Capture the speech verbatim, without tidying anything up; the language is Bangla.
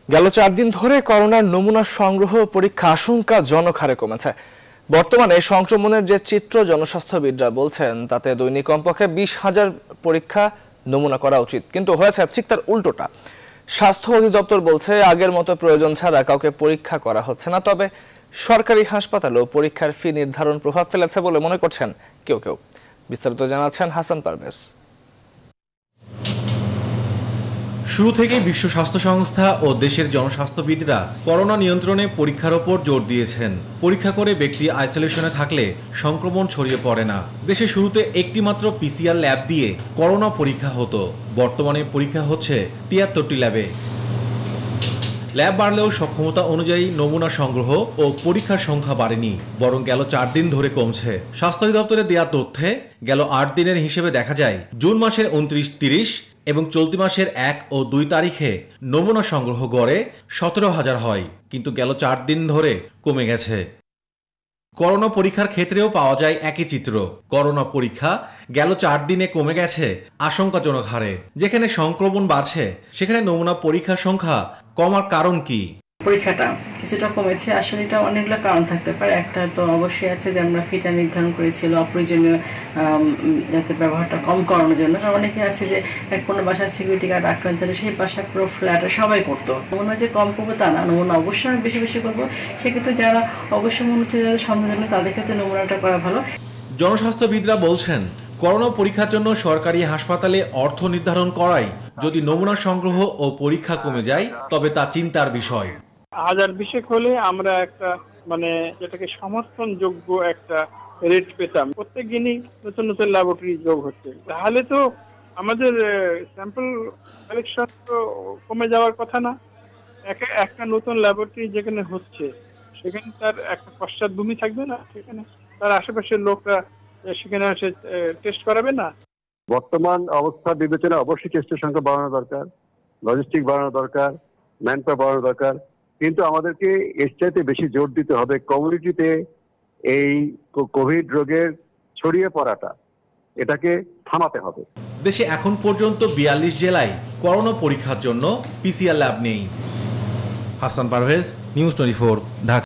গেল চার দিন ধরে করোনার নমুনা সংগ্রহ পরীক্ষা আশঙ্কাজনক হারে কমেছে। বর্তমানে সংক্রমণের যে চিত্র জনস্বাস্থ্যবিদরা বলছেন তাতে দৈনিক কমপক্ষে বিশ হাজার পরীক্ষা নমুনা করা উচিত, কিন্তু হয়েছে ঠিক তার উল্টোটা। স্বাস্থ্য অধিদপ্তর বলছে আগের মতো প্রয়োজন ছাড়া কাউকে পরীক্ষা করা হচ্ছে না। তবে সরকারি হাসপাতালেও পরীক্ষার ফি নির্ধারণ প্রভাব ফেলেছে বলে মনে করছেন কেউ কেউ। বিস্তারিত জানাচ্ছেন হাসান পারভেজ। শুরু থেকেই বিশ্ব স্বাস্থ্য সংস্থা ও দেশের জনস্বাস্থ্যবিদরা করোনা নিয়ন্ত্রণে পরীক্ষার ওপর জোর দিয়েছেন। পরীক্ষা করে ব্যক্তি আইসোলেশনে থাকলে সংক্রমণ ছড়িয়ে পড়ে না। দেশে শুরুতে একটি মাত্র পিসিআর ল্যাব দিয়ে করোনা পরীক্ষা হতো, বর্তমানে পরীক্ষা হচ্ছে তিয়াত্তরটি ল্যাবে। ল্যাব বাড়লেও সক্ষমতা অনুযায়ী নমুনা সংগ্রহ ও পরীক্ষার সংখ্যা বাড়েনি, বরং গেল চার দিন ধরে কমছে। স্বাস্থ্য অধিদপ্তরে দেওয়া তথ্যে গেল আট দিনের হিসেবে দেখা যায় জুন মাসের উনত্রিশ তিরিশ এবং চলতি মাসের এক ও দুই তারিখে নমুনা সংগ্রহ গড়ে সতেরো হাজার হয়, কিন্তু গেল চার দিন ধরে কমে গেছে। করোনা পরীক্ষার ক্ষেত্রেও পাওয়া যায় একই চিত্র। করোনা পরীক্ষা গেল চার দিনে কমে গেছে আশঙ্কাজনক হারে। যেখানে সংক্রমণ বাড়ছে সেখানে নমুনা পরীক্ষার সংখ্যা কমার কারণ কি? পরীক্ষাটা কিছুটা কমেছে, আসলে এটা অনেকগুলো কারণ থাকতে পারে। একটা তো অবশ্যই আছে যে আমরা ফিটা নির্ধারণ করেছিল অপ্রয়োজনীয় যাতে ব্যবহারটা কম করানোর জন্য। কারণ অনেকে আছে যে এক কোনো বাসার সিকিউরিটি গার্ড আক্রান্ত হলে সেই বাসা পুরো ফ্ল্যাটে সবাই করতো। মনে হয় যে কম করবো তা না, নমুনা অবশ্যই আমি বেশি বেশি করবো। সেক্ষেত্রে যারা অবশ্যই মনে হচ্ছে যারা সন্দেহজনক তাদের ক্ষেত্রে নমুনাটা করা ভালো। জনস্বাস্থ্যবিদরা বলছেন করোনা পরীক্ষার জন্য সরকারি হাসপাতালে অর্থ নির্ধারণ করায় যদি নমুনা সংগ্রহ ও পরীক্ষা কমে যায় তবে তা চিন্তার বিষয়। হাজার বিশেক হলে আমরা একটা মানে যেটাকে সমর্থনযোগ্য একটা রেট পেতাম। প্রত্যেক দিনই নতুন নতুন ল্যাবরেটরি যোগ হচ্ছে, তাহলে তো আমাদের স্যাম্পল কালেকশন তো কমে যাওয়ার কথা না। একটা নতুন ল্যাবরেটরি যেখানে হচ্ছে সেখানে তার একটা পশ্চাৎভূমি থাকবে না, সেখানে তার আশেপাশের লোকরা সেখানে এসে টেস্ট করাবে না। বর্তমান অবস্থা বিবেচনা অবশ্যই টেস্টের সংখ্যা বাড়ানো দরকার, লজিস্টিক বাড়ানো দরকার, ম্যান পাওয়ার বাড়ানো দরকার, কিন্তু আমাদেরকে এর চাইতে বেশি জোর দিতে হবে কমিউনিটিতে এই কোভিড রোগের ছড়িয়ে পড়াটা, এটাকে থামাতে হবে। দেশে এখন পর্যন্ত বিয়াল্লিশ জেলায় করোনা পরীক্ষার জন্য পিসিআর ল্যাব নেই। Hasan Parvez, news twenty four, Dhaka.